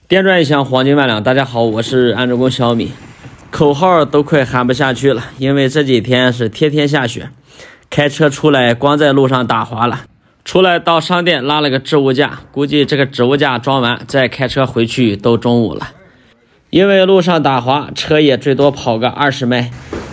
电钻一响，黄金万两。大家好，我是安卓工小米。口号都快喊不下去了，因为这几天是天天下雪，开车出来光在路上打滑了。出来到商店拉了个置物架，估计这个置物架装完再开车回去都中午了。因为路上打滑，车也最多跑个20迈。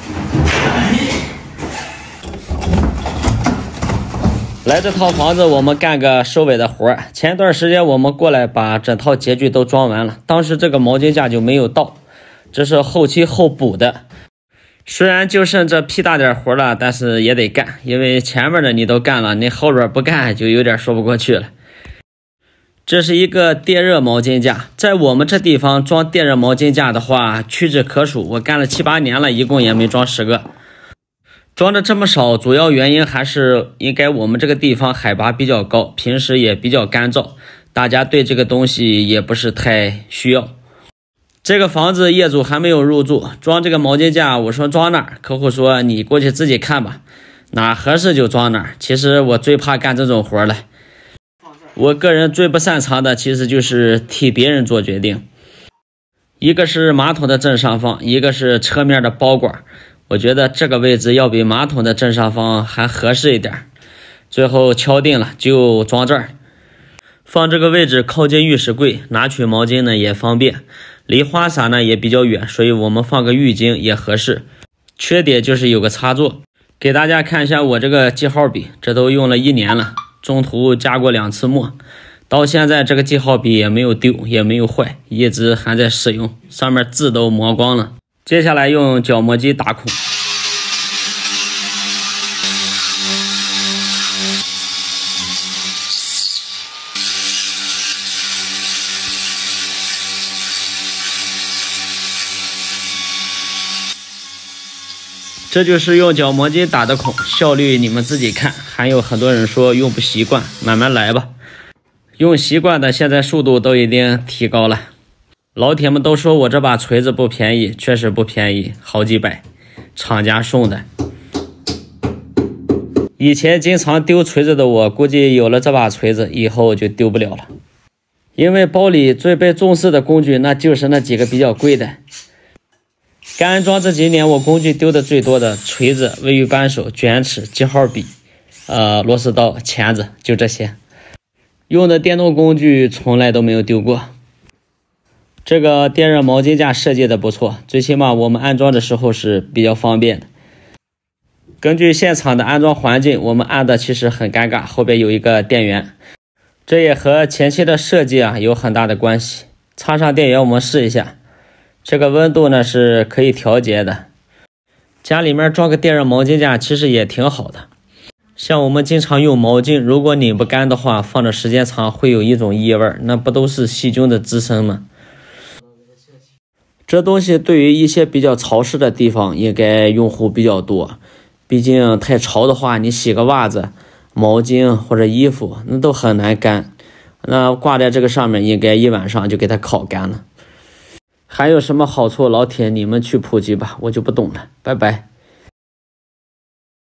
来这套房子我们干个收尾的活儿。前段时间我们过来把整套洁具都装完了，当时这个毛巾架就没有到，这是后期后补的。虽然就剩这屁大点活了，但是也得干，因为前面的你都干了，你后边不干就有点说不过去了。这是一个电热毛巾架，在我们这地方装电热毛巾架的话屈指可数，我干了7、8年了，一共也没装10个。装的这么少，主要原因还是应该我们这个地方海拔比较高，平时也比较干燥，大家对这个东西也不是太需要。这个房子业主还没有入住，装这个毛巾架，我说装哪儿，客户说你过去自己看吧，哪合适就装哪儿。其实我最怕干这种活了，我个人最不擅长的其实就是替别人做决定。一个是马桶的正上方，一个是车面的包管，我觉得这个位置要比马桶的正上方还合适一点，最后敲定了就装这儿。放这个位置靠近浴室柜，拿取毛巾呢也方便，离花洒呢也比较远，所以我们放个浴巾也合适。缺点就是有个插座。给大家看一下我这个记号笔，这都用了1年了，中途加过2次墨，到现在这个记号笔也没有丢，也没有坏，一直还在使用，上面字都磨光了。接下来用角磨机打孔。这就是用角磨机打的孔，效率你们自己看，还有很多人说用不习惯，慢慢来吧。用习惯的现在速度都已经提高了。老铁们都说我这把锤子不便宜，确实不便宜，好几百，厂家送的。以前经常丢锤子的我，估计有了这把锤子以后就丢不了了。因为包里最被重视的工具那就是那几个比较贵的。干安装这几年我工具丢的最多的，锤子、卫浴扳手、卷尺、记号笔、螺丝刀、钳子，就这些。用的电动工具从来都没有丢过。这个电热毛巾架设计的不错，最起码我们安装的时候是比较方便的。根据现场的安装环境，我们安的其实很尴尬，后边有一个电源，这也和前期的设计有很大的关系。插上电源我们试一下，这个温度呢是可以调节的。家里面装个电热毛巾架其实也挺好的。像我们经常用毛巾，如果拧不干的话，放的时间长会有一种异味，那不都是细菌的滋生吗？这东西对于一些比较潮湿的地方应该用户比较多，毕竟太潮的话，你洗个袜子、毛巾或者衣服那都很难干，那挂在这个上面应该1晚上就给它烤干了。还有什么好处，老铁你们去普及吧，我就不懂了，拜拜。